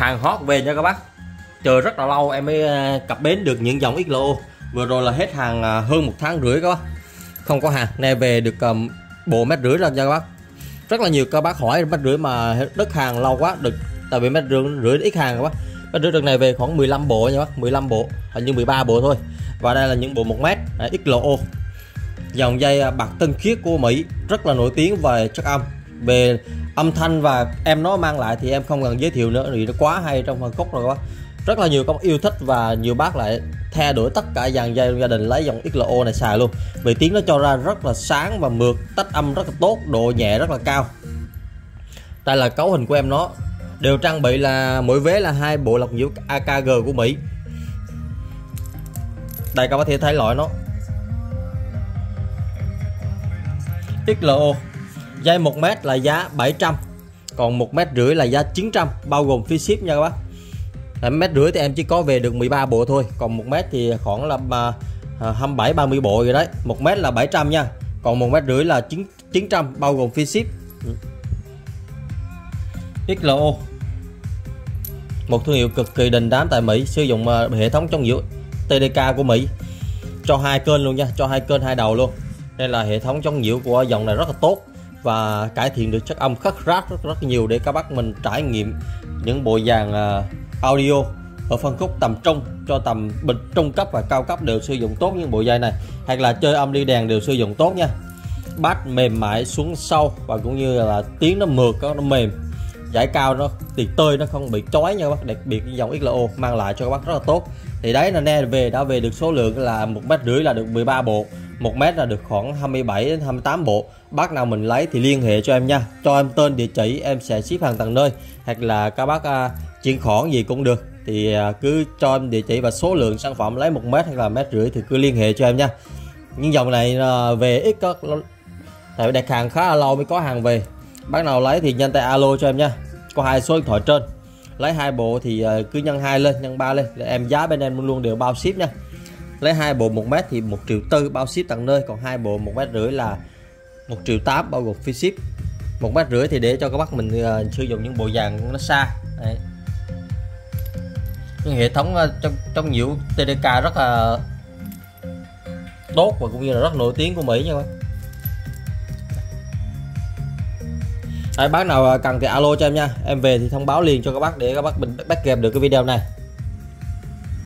Hàng hot về nha các bác. Chờ rất là lâu em mới cập bến được những dòng XLO. Vừa rồi là hết hàng hơn 1 tháng rưỡi các bác. Không có hàng, nay về được bộ 1,5 mét rồi nha các bác. Rất là nhiều các bác hỏi 1,5 mét mà đất hàng lâu quá được, tại vì 1,5 mét ít hàng các bác. 1,5 mét đợt này về khoảng 15 bộ nha bác, 15 bộ, hình như 13 bộ thôi. Và đây là những bộ 1 mét XLO. Dòng dây bạc tinh khiết của Mỹ, rất là nổi tiếng về chất âm, về âm thanh và em nó mang lại thì em không cần giới thiệu nữa, vì nó quá hay trong phân khúc rồi các bác. Rất là nhiều các bác yêu thích và nhiều bác lại thay đổi tất cả dàn dây trong gia đình lấy dòng XLO này xài luôn, vì tiếng nó cho ra rất là sáng và mượt, tách âm rất là tốt, độ nhẹ rất là cao. Đây là cấu hình của em nó, đều trang bị là mỗi vế là 2 bộ lọc nhiễu AKG của Mỹ. Đây các bác thể thấy loại nó XLO. Dây 1 mét là giá 700, còn 1,5 mét là giá 900 bao gồm phí ship nha các bác. 1,5 mét thì em chỉ có về được 13 bộ thôi, còn 1 mét thì khoảng là 27-30 bộ rồi đấy. 1 mét là 700 nha, còn 1,5 mét là 900 bao gồm phí ship. XLO, một thương hiệu cực kỳ đình đám tại Mỹ, sử dụng hệ thống chống nhiễu TDK của Mỹ, cho 2 kênh luôn nha, cho 2 kênh 2 đầu luôn, nên là hệ thống chống nhiễu của dòng này rất là tốt và cải thiện được chất âm khắc rát rất nhiều để các bác mình trải nghiệm những bộ dàn audio ở phân khúc tầm trung cho tầm bịch trung cấp và cao cấp đều sử dụng tốt những bộ dây này, hay là chơi âm ly đèn đều sử dụng tốt nha. Bass mềm mại xuống sâu và cũng như là tiếng nó mượt, nó mềm, giải cao nó thì tơi, nó không bị chói nha các bác. Đặc biệt cái dòng XLO mang lại cho các bác rất là tốt. Thì đấy là nghe về đã về được số lượng là 1,5 mét là được 13 bộ, 1 mét là được khoảng 27-28 bộ. Bác nào mình lấy thì liên hệ cho em nha, cho em tên địa chỉ, em sẽ ship hàng tận nơi, hoặc là các bác chuyển khoản gì cũng được, thì cứ cho em địa chỉ và số lượng sản phẩm lấy 1 mét hay là 1,5 mét thì cứ liên hệ cho em nha. Nhưng dòng này về ít có, tại vì đặt hàng khá là lâu mới có hàng về. Bác nào lấy thì nhanh tay alo cho em nha, có 2 số điện thoại trên. Lấy 2 bộ thì cứ nhân 2 lên, nhân 3 lên, để em giá bên em luôn luôn đều bao ship nha. Lấy 2 bộ 1 mét thì 1,4 triệu bao ship tận nơi, còn 2 bộ 1,5 mét là 1,8 triệu bao gồm phí ship. 1,5 mét thì để cho các bác mình sử dụng những bộ dàn nó xa. Đấy. Nhưng hệ thống trong nhiễu TDK rất là tốt và cũng như là rất nổi tiếng của Mỹ nha các bác. Bác nào cần thì alo cho em nha, em về thì thông báo liền cho các bác để các bác mình bắt kịp được cái video này.